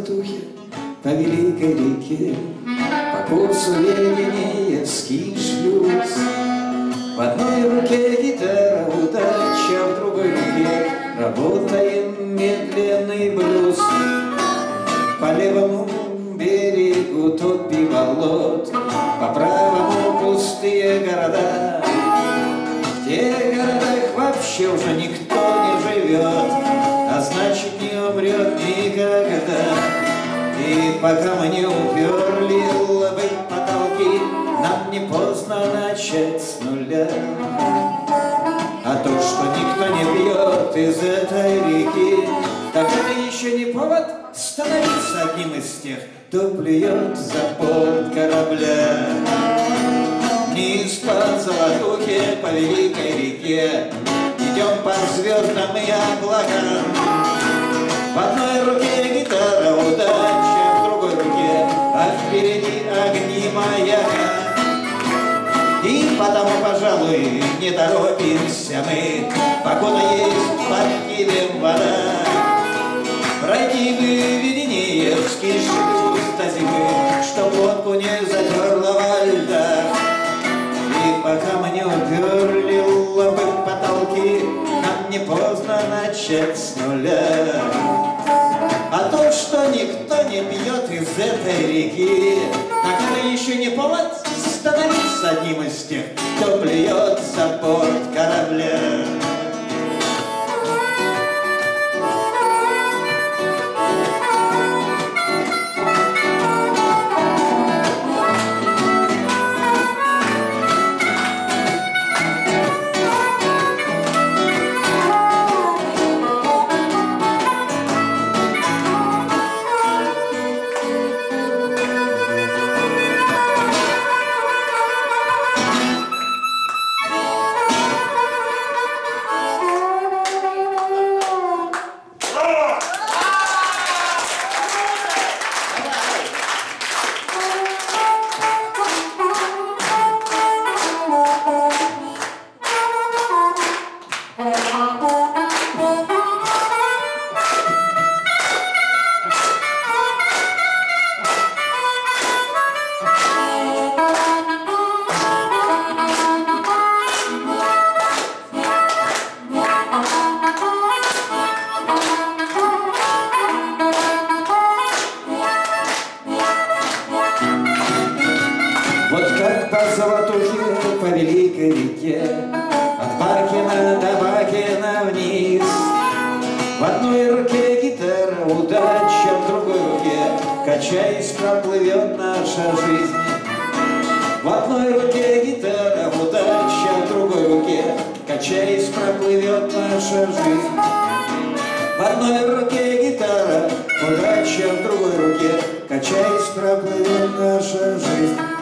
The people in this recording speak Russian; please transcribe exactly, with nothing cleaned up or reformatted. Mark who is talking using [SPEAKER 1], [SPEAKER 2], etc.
[SPEAKER 1] Золотухе по великой реке, по курсу Лениневский шлюз. В одной руке гитара, удача, в другой руке работаем медленный блюз. По левому берегу топи болот, по правому пустые города. В тех городах вообще уже никто не живет, а значит не умрет никогда. И пока мы не уперли лбы в потолки, нам не поздно начать с нуля. А то, что никто не пьет из этой реки, так это еще не повод становиться одним из тех, кто плюет за борт корабля. Вниз по Золотухе, по великой реке идем по звездам и облакам. В одной руке гитара, удача, в другой руке, а впереди огни маяка. И потому, пожалуй, не торопимся мы, покуда есть под килем вода. Пройти бы Веденеевский шлюз до зимы, чтоб лодку не задерло во льдах. И пока мы не уперли лбы в потолки, нам не поздно начать с нуля. А то, что никто не пьет из этой реки, так это еще не повод становиться одним из тех, кто плюет за борт корабля. Золотухе по великой реке, от Бакина до Бакина вниз. В одной руке гитара, удача, в другой руке, качаясь, проплывет наша жизнь. В одной руке гитара, удача, в другой руке, качаясь, проплывет наша жизнь. В одной руке гитара, удача, в другой руке, качаясь, проплывет наша жизнь.